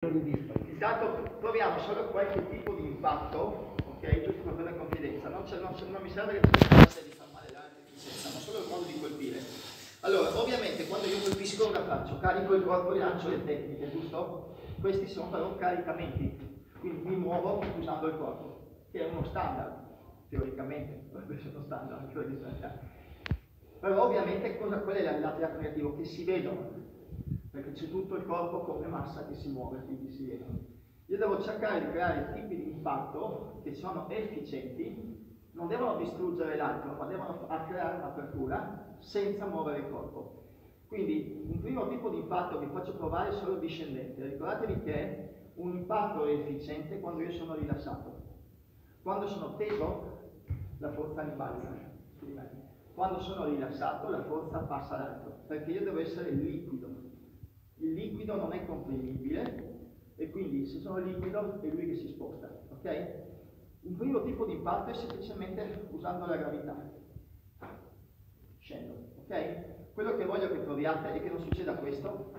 per il disco. Intanto proviamo solo qualche tipo di impatto, ok? Giusto per avere confidenza. Non mi serve che tu pensi di far male l'efficienza, ma solo il modo di colpire. Allora, ovviamente quando io colpisco cosa faccio? Carico il corpo e lancio le tecniche, giusto? Questi sono però caricamenti, quindi mi muovo usando il corpo, che è uno standard, teoricamente, dovrebbe essere uno standard, anche per distanziare. Però ovviamente qual è l'atto creativo? Che si vedono, perché c'è tutto il corpo come massa che si muove, quindi si vedono. Io devo cercare di creare tipi di impatto che sono efficienti, non devono distruggere l'altro, ma devono creare un'apertura senza muovere il corpo. Quindi un primo tipo di impatto che faccio provare è solo discendente. Ricordatevi che un impatto è efficiente quando io sono rilassato. Quando sono teso, la forza ribalta. Quando sono rilassato, la forza passa all'altro, perché io devo essere liquido. Il liquido non è comprimibile e quindi se sono liquido è lui che si sposta, ok? Un primo tipo di impatto è semplicemente usando la gravità. Scendo, ok? Quello che voglio che proviate è che non succeda questo,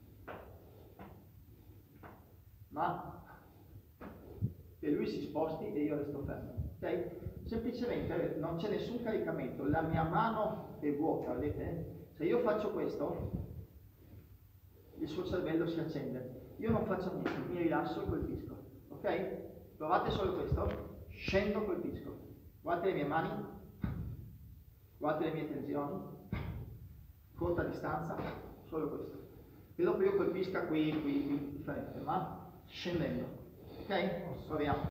ma che lui si sposti e io resto fermo, ok? Semplicemente non c'è nessun caricamento, la mia mano è vuota, vedete? Se io faccio questo, il suo cervello si accende. Io non faccio niente, mi rilasso e colpisco, ok? Provate solo questo, scendo, colpisco. Guardate le mie mani, guardate le mie tensioni, corta distanza, solo questo. E dopo io colpisca qui differente, ma scendendo, ok? Proviamo.